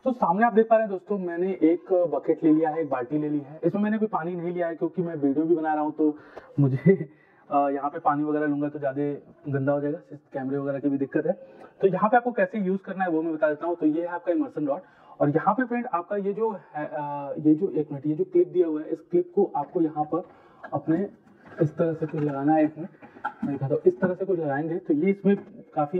तो सामने आप देख पा रहे हैं दोस्तों, मैंने एक बकेट ले लिया है, एक बाल्टी ले ली है। इसमें मैंने कोई पानी नहीं लिया है क्योंकि मैं वीडियो भी बना रहा हूँ, तो मुझे यहाँ पे पानी वगैरह लूंगा तो ज़्यादा गंदा हो जाएगा, कैमरे वगैरह की भी दिक्कत है। तो यहाँ पे आपको कैसे यूज़ करना है वो मैं बता देता हूँ। तो ये है आपका इमर्सन रॉड, और यहाँ पे फ्रेंड आपका ये जो है एक मिनट, ये जो क्लिप दिया हुआ है, इस क्लिप को आपको यहाँ पर अपने इस तरह से कुछ लगाना है। एक मिनट मैं दिखाता हूँ, इस तरह से कुछ लगाएंगे तो ये इसमें काफ़ी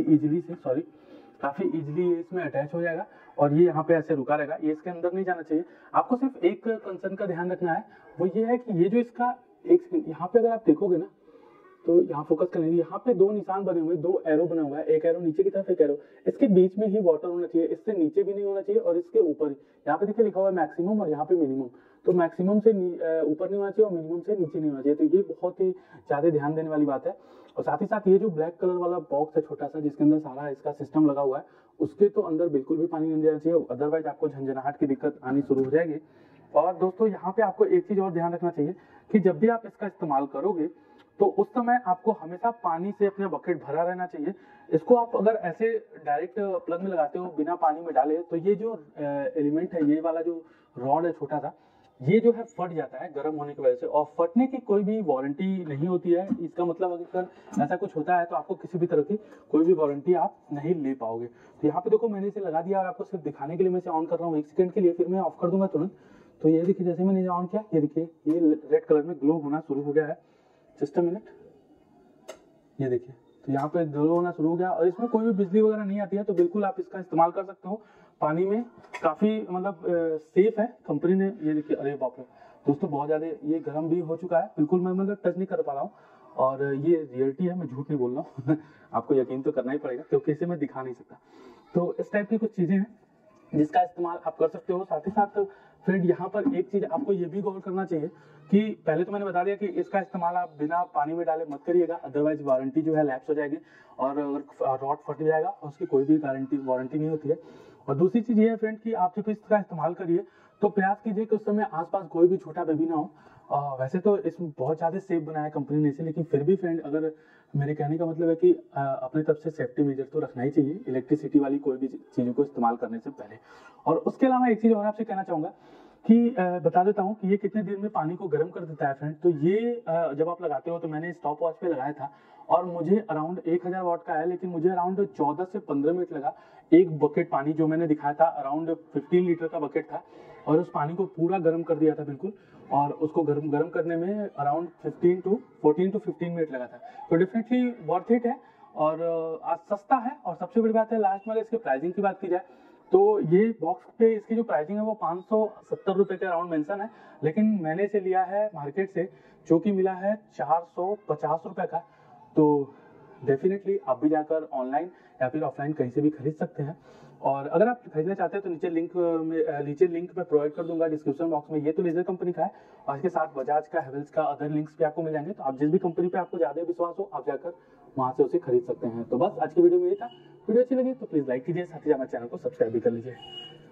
इजीली इसमें अटैच हो जाएगा, और ये यहाँ पे ऐसे रुका रहेगा, ये इसके अंदर नहीं जाना चाहिए। आपको सिर्फ एक कंसर्न का ध्यान रखना है, वो ये है कि ये जो इसका एक यहाँ पे अगर आप देखोगे ना, तो यहाँ फोकस करेंगे, यहाँ पे दो निशान बने हुए, दो एरो बना हुआ है, एक एरो नीचे की तरफ, एक एरो इसके बीच में ही वाटर होना चाहिए, इससे नीचे भी नहीं होना चाहिए और इसके ऊपर ही। यहाँ पे देखिए लिखा हुआ है मैक्सिमम और यहाँ पे मिनिमम, तो मैक्सिमम से ऊपर नहीं होना चाहिए और मिनिमम से नीचे नहीं होना चाहिए। तो ये बहुत ही ज्यादा ध्यान देने वाली बात है। और साथ ही साथ ये जो ब्लैक कलर वाला बॉक्स है छोटा सा, जिसके अंदर सारा इसका सिस्टम लगा हुआ है, उसके तो अंदर बिल्कुल भी पानी नहीं जाना चाहिए, अदरवाइज आपको झंझनाहट की दिक्कत आनी शुरू हो जाएगी। और दोस्तों यहाँ पे आपको एक चीज और ध्यान रखना चाहिए कि जब भी आप इसका इस्तेमाल करोगे तो उस समय आपको हमेशा पानी से अपने बकेट भरा रहना चाहिए। इसको आप अगर ऐसे डायरेक्ट प्लग में लगाते हो बिना पानी में डाले, तो ये जो एलिमेंट है, ये वाला जो रॉड है छोटा सा, ये जो है फट जाता है गर्म होने की वजह से, और फटने की कोई भी वारंटी नहीं होती है। इसका मतलब अगर ऐसा कुछ होता है तो आपको किसी भी तरह की कोई भी वारंटी आप नहीं ले पाओगे। तो यहाँ पे देखो मैंने इसे लगा दिया और आपको सिर्फ दिखाने के लिए मैं इसे ऑन कर रहा हूँ 1 सेकंड के लिए, फिर मैं ऑफ कर दूंगा तुरंत। तो ये देखिए जैसे मैंने ऑन किया, ये देखिए ये रेड कलर में ग्लो होना शुरू हो गया है। जस्ट अ मिनट, ये देखिए, तो यहाँ पे ग्लो होना शुरू हो गया और इसमें कोई भी बिजली वगैरह नहीं आती है, तो बिल्कुल आप इसका इस्तेमाल कर सकते हो पानी में। काफी मतलब सेफ है, कंपनी ने, ये देखिए, अरे बाप रे दोस्तों बहुत ज्यादा ये गर्म भी हो चुका है, बिल्कुल मैं मतलब टच नहीं कर पा रहा हूँ, और ये रियलिटी है, मैं झूठ नहीं बोल रहा हूँ आपको यकीन तो करना ही पड़ेगा क्योंकि इसे मैं दिखा नहीं सकता। तो इस टाइप की कुछ चीजें हैं जिसका इस्तेमाल आप कर सकते हो। साथ ही साथ फ्रेंड यहाँ पर एक चीज आपको ये भी गौर करना चाहिए कि पहले तो मैंने बता दिया कि इसका इस्तेमाल आप बिना पानी में डाले मत करिएगा, अदरवाइज वारंटी जो है लैप्स हो जाएगी, और अगर रॉड फट जाएगा और उसकी कोई भी वारंटी नहीं होती है। और दूसरी चीज ये है फ्रेंड कि आप जब इसका इस्तेमाल करिए तो प्रयास कीजिए कि उस समय आसपास कोई भी छोटा बेबी ना हो। वैसे तो इसमें बहुत ज्यादा सेफ बनाया है कंपनी ने इसे, लेकिन फिर भी फ्रेंड अगर मेरे कहने का मतलब है कि अपनी तरफ से सेफ्टी मेजर तो रखना ही चाहिए इलेक्ट्रिसिटी वाली कोई भी चीजों को इस्तेमाल करने से पहले। और उसके अलावा एक चीज और आपसे कहना चाहूंगा कि बता देता हूँ कि ये कितने देर में पानी को गर्म कर देता है फ्रेंड। तो ये जब आप लगाते हो, तो मैंने स्टॉप वॉच पे लगाया था और मुझे अराउंड 1000 वाट का है, लेकिन मुझे अराउंड 14 से 15 मिनट लगा एक बकेट पानी, जो मैंने दिखाया था अराउंड 15 लीटर का बकेट था, और उस पानी को पूरा गर्म कर दिया था बिल्कुल, और उसको गर्म करने में अराउंड 14 टू 15 मिनट लगा था। तो डेफिनेटली वर्थ इट है, और आज सस्ता है। और सबसे बड़ी बात है लास्ट में इसके प्राइसिंग की बात की जाए तो ये बॉक्स पे इसकी जो प्राइसिंग है वो 570 रुपए के अराउंड मेंशन है, लेकिन मैंने इसे लिया है मार्केट से जो कि मिला है 450 रुपए का। तो डेफिनेटली आप भी जाकर ऑनलाइन या फिर ऑफलाइन कहीं से भी खरीद सकते हैं। और अगर आप खरीदना चाहते हैं तो नीचे लिंक में प्रोवाइड कर दूंगा डिस्क्रिप्शन बॉक्स में। ये तो लेजर कंपनी का है, और इसके साथ बजाज का, हेवल्स का, अदर लिंक्स भी आपको मिल जाएंगे। तो आप जिस भी कंपनी पे आपको ज्यादा विश्वास हो आप जाकर वहां से उसे खरीद सकते हैं। तो बस आज की वीडियो में ये था। वीडियो अच्छी लगी तो प्लीज लाइक कीजिए, साथ ही हमारे चैनल को सब्सक्राइब भी कर लीजिए।